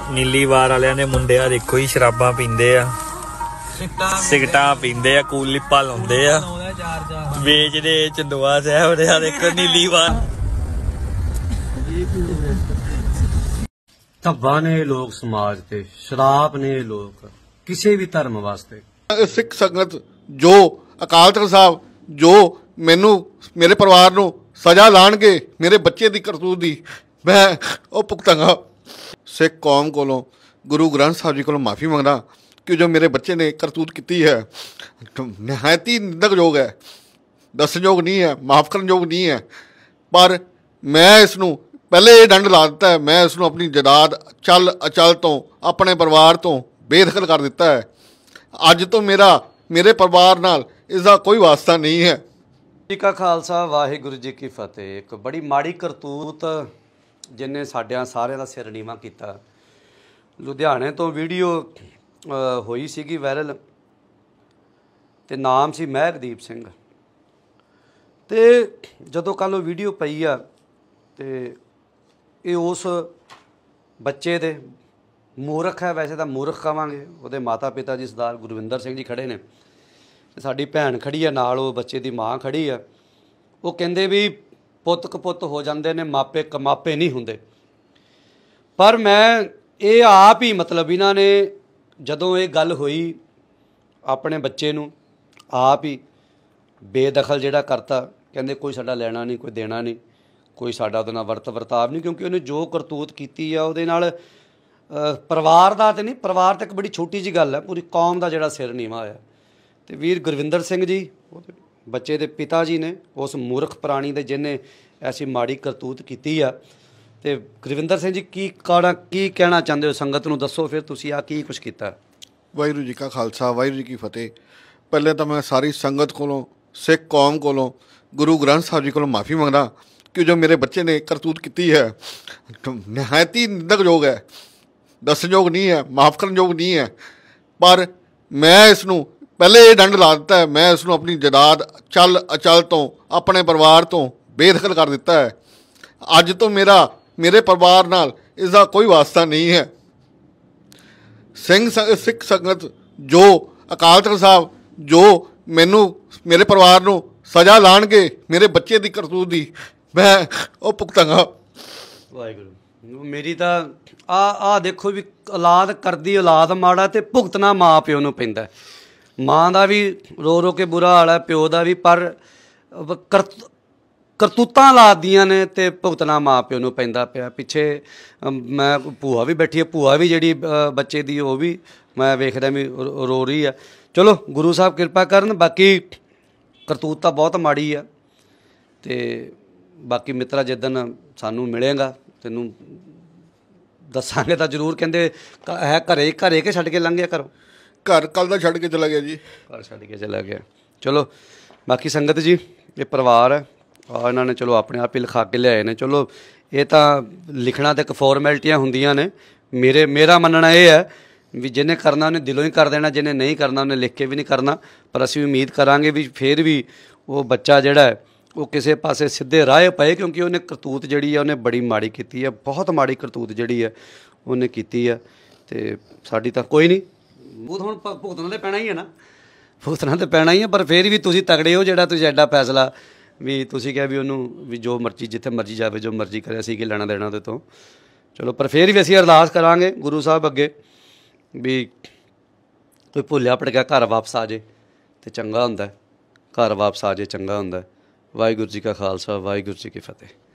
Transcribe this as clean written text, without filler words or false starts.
नीली वार वालियां ने मुंडे आ देखो ही शराबां पींदे आ, सिगटां पींदे आ, कूल लिप्पा लाउंदे आ, वेचदे चंदोआ साहब दे। देखो नीली वार ਧੱਬਾ ने लोग समाज ते, शराब ने लोग किसी भी धर्म वास्ते। सिख संगत जो अकाल तख्त साहब जो मैनू मेरे परिवार नू सजा लाणगे मेरे बच्चे की करतूत की मैं वो भुगतांगा। सिख कौम कोलों गुरु ग्रंथ साहब जी को माफ़ी मंगदा कि जो मेरे बच्चे ने करतूत की है नहायत ही निंदकयोग है, दसणयोग नहीं है, माफ़ करनयोग नहीं है। पर मैं इसनूं पहले ये दंड ला दिता है, मैं इसनूं अपनी जायदाद चल अचल तो अपने परिवार तो बेदखल कर दिता है। अज तो मेरे परिवार नाल इसका कोई वास्ता नहीं है। जी का खालसा वाहिगुरू जी की फतेह। एक बड़ी माड़ी करतूत जिन्हें साढ़िया सारिਆਂ ਦਾ सिर नीवा किया। लुधियाने तो वीडियो होई सीगी वायरल ते नाम सी महकदीप सिंह ते जदों कल वो वीडियो पई आ ते ये उस बच्चे दे मूर्ख है, वैसे तो मूर्ख कहांगे, उहदे माता पिता जी सरदार गुरविंदर सिंह जी खड़े ने, साडी भैन खड़ी है नाल, वो बच्चे की माँ खड़ी है। वो कहंदे भी पुत्त कपुत्त हो जाते हैं, मापे कमापे नहीं होंदे। पर मैं ये आप ही मतलब इन्हां ने जदों ये गल होई अपने बच्चे नूं आप ही बेदखल जिहड़ा करता, कहंदे कोई साडा लैना नहीं, कोई देना नहीं, कोई साडा उहदे नाल वर्त वर्ताव नहीं, क्योंकि उन्हें जो करतूत कीती आ उहदे नाल परिवार दा ते नहीं, परिवार तो एक बड़ी छोटी जी गल है, पूरी कौम का जिहड़ा सिर नीवा होया। ते वीर गुरविंदर सिंह जी बच्चे दे पिता जी ने उस मूर्ख प्राणी दे जिन्हें ऐसी माड़ी करतूत की आ। ते गुरविंदर सिंह जी की कहना चाहते हो संगत नूं दसो, फिर तुसीं आ की कुछ कीता। वाहिगुरू जी का खालसा वाहिगुरू जी की फतेह। पहले तो मैं सारी संगत कोलों सिख कौम कोलों गुरु ग्रंथ साहब जी को माफ़ी मंगदा कि जो मेरे बच्चे ने करतूत की है नहायत ही निंदकयोग है, दसणयोग नहीं है, माफ़ करनयोग नहीं है। पर मैं इसनूं पहले ये दंड ला दिता है, मैं इसनूं अपनी जायदाद चल अचल तो अपने परिवार तो बेदखल कर दिता है। अज तो मेरे परिवार नाल इसका कोई वास्ता नहीं है। सिख संगत जो अकाल तख्त साहब जो मैनू मेरे परिवार नू सजा लाणगे मेरे बच्चे की करतूत की मैं वो भुगतांगा। वाहिगुरू मेरी तो आ देखो भी औलाद करदी औलाद माड़ा ते भुगतना माँ प्यो नूं पैंदा। माँ का भी रो रो के बुरा हाल है, प्यो का भी, पर करतूतां लादियां ने ते भुगतना माँ प्यो नूं पैंदा पिया। पिछे मैं भूआ भी बैठी है, भूआ भी जिहड़ी बच्चे दी वो भी मैं वेखदा भी रो रही है। चलो गुरु साहब कृपा करन, बाकी करतूत तो बहुत माड़ी है। ते बाकी मित्रा जिदन सानू मिलेगा तैनूं दसांगे तो जरूर। कहंदे है घरे घरे के छड्ड के लंघ गया घरों? घर कल का छड्ड के चला गया जी, घर छड्ड के चला गया। चलो बाकी संगत जी ये परिवार है और इन्होंने चलो अपने आप ही लिखा के लियाए ने। चलो ये तो लिखना तो एक फॉर्मैलिटियां होंदियां ने। मेरा मनना ये है भी जिन्हें करना उन्हें दिलों ही कर देना, जिन्हें नहीं करना उन्हें लिख के भी नहीं करना। पर असीं उम्मीद करांगे भी फिर भी वो बच्चा जिहड़ा है वो किसी पासे सीधे राह पए, क्योंकि उन्हें करतूत जिहड़ी है उन्हें बड़ी माड़ी की है, बहुत माड़ी करतूत जिहड़ी है उन्हें की है। तो साडी तां कोई नहीं, वो तो हुण भुगतना तो पैना ही है ना, भुगतना तो पैना ही है। पर फिर भी तुसीं तगड़े हो जिहड़ा तुसीं एडा फैसला भी तुसीं कहा भी उन्होंने भी जो मर्जी जिथे मर्जी जाए जो मर्जी करे, असीं की लैना देना उहदे तों। चलो पर फिर भी असीं अरदास करांगे गुरु साहब अगे भी कोई भुल्लिया भटकिया घर वापस आ जाए तो चंगा हुंदा है, घर वापस आ जाए चंगा हुंदा है। वाहिगुरू जी का खालसा वाहिगुरू जी की फतेह।